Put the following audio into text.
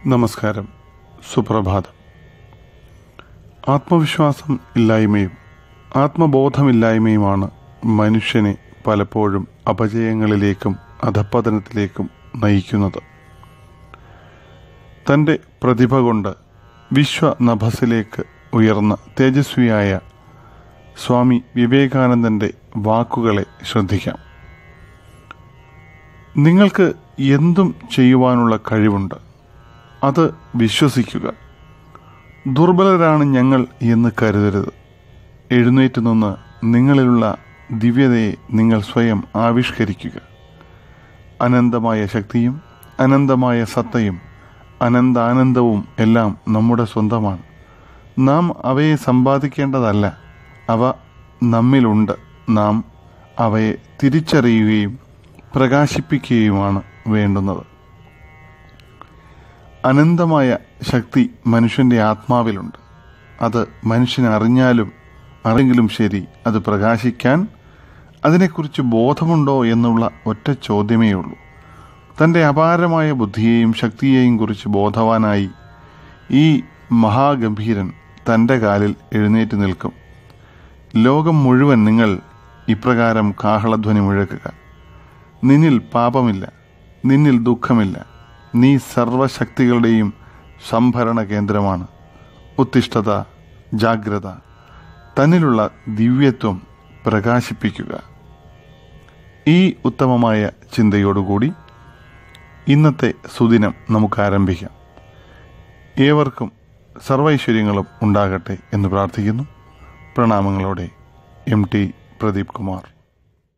നമസ്കാരം, സുപ്രഭാതം. ആത്മവിശ്വാസം ഇല്ലായ്മയും ആത്മബോധമില്ലായ്മയുമാണ് മനുഷ്യനെ പലപ്പോഴും അപജയങ്ങളിലേക്കും അധപ്പതനത്തിലേക്കും നയിക്കുന്നത്. തൻ്റെ പ്രതിഭ കൊണ്ട് വിശ്വനഭസിലേക്ക് ഉയർന്ന തേജസ്വിയായ സ്വാമി വിവേകാനന്ദൻ്റെ വാക്കുകളെ ശ്രദ്ധിക്കാം. നിങ്ങൾക്ക് എന്തും ചെയ്യുവാനുള്ള കഴിവുണ്ട്, അത് വിശ്വസിക്കുക. ദുർബലരാണ് ഞങ്ങൾ എന്ന് കരുതരുത്. എഴുന്നേറ്റ് നിന്ന് നിങ്ങളിലുള്ള ദിവ്യതയെ നിങ്ങൾ സ്വയം ആവിഷ്കരിക്കുക. അനന്തമായ ശക്തിയും അനന്തമായ സത്തയും അനന്താനന്ദവും എല്ലാം നമ്മുടെ സ്വന്തമാണ്. നാം അവയെ സമ്പാദിക്കേണ്ടതല്ല, അവ നമ്മിലുണ്ട്. നാം അവയെ തിരിച്ചറിയുകയും പ്രകാശിപ്പിക്കുകയുമാണ് വേണ്ടുന്നത്. അനന്തമായ ശക്തി മനുഷ്യൻ്റെ ആത്മാവിലുണ്ട്. അത് മനുഷ്യൻ അറിഞ്ഞെങ്കിലും ശരി, അത് പ്രകാശിക്കാൻ അതിനെക്കുറിച്ച് ബോധമുണ്ടോ എന്നുള്ള ഒറ്റ ചോദ്യമേ ഉള്ളൂ. തൻ്റെ അപാരമായ ബുദ്ധിയെയും ശക്തിയെയും കുറിച്ച് ബോധവാനായി ഈ മഹാഗംഭീരൻ തൻ്റെ കാലിൽ എഴുന്നേറ്റ് നിൽക്കും. ലോകം മുഴുവൻ നിങ്ങൾ ഇപ്രകാരം കാഹളധ്വനി മുഴക്കുക: നിന്നിൽ പാപമില്ല, നിന്നിൽ ദുഃഖമില്ല, നീ സർവശക്തികളുടെയും സംഭരണ കേന്ദ്രമാണ്. ഉത്തിഷ്ഠത, ജാഗ്രത, തന്നിലുള്ള ദിവ്യത്വം പ്രകാശിപ്പിക്കുക. ഈ ഉത്തമമായ ചിന്തയോടുകൂടി ഇന്നത്തെ സുദിനം നമുക്ക് ആരംഭിക്കാം. ഏവർക്കും സർവൈശ്വര്യങ്ങളും ഉണ്ടാകട്ടെ എന്ന് പ്രാർത്ഥിക്കുന്നു. പ്രണാമങ്ങളോടെ, MT പ്രദീപ് കുമാർ.